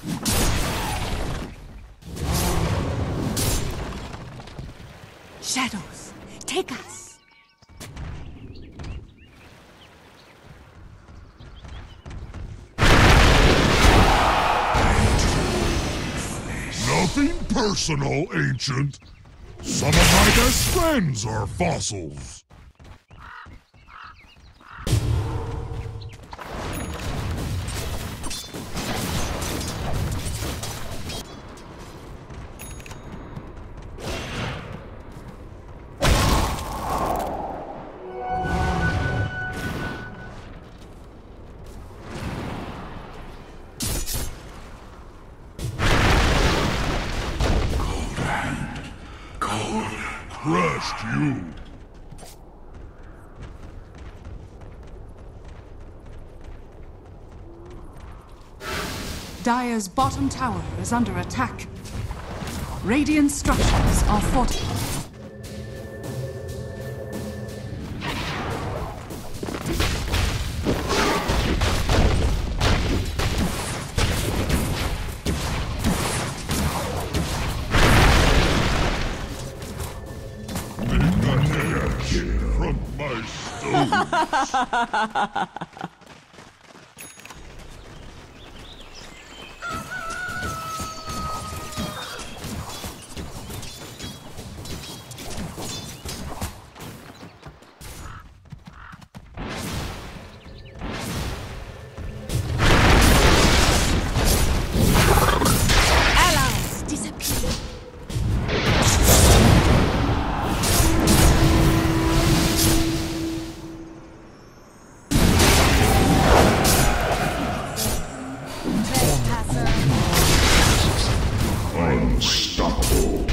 Shadows, take us! Nothing personal, Ancient. Some of my best friends are fossils. Crushed you. Dire's bottom tower is under attack. Radiant structures are fortified. From my stones. Allies disappear. Unstoppable.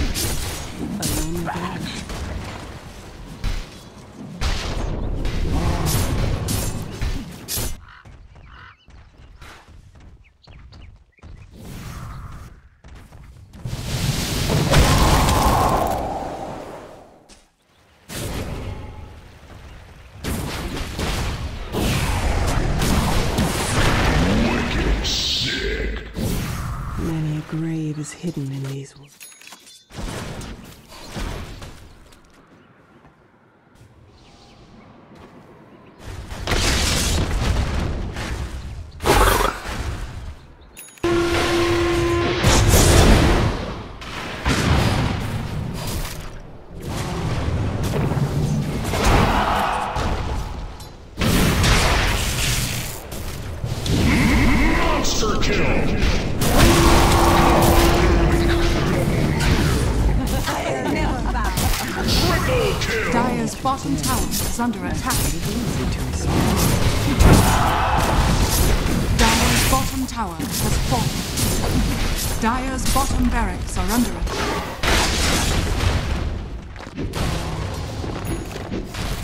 Wicked sick. Many a grave is hidden in these woods. Monster kill. Triple kill. Dire's bottom tower is under attack. Dire's bottom tower has fallen. Dire's bottom barracks are under attack.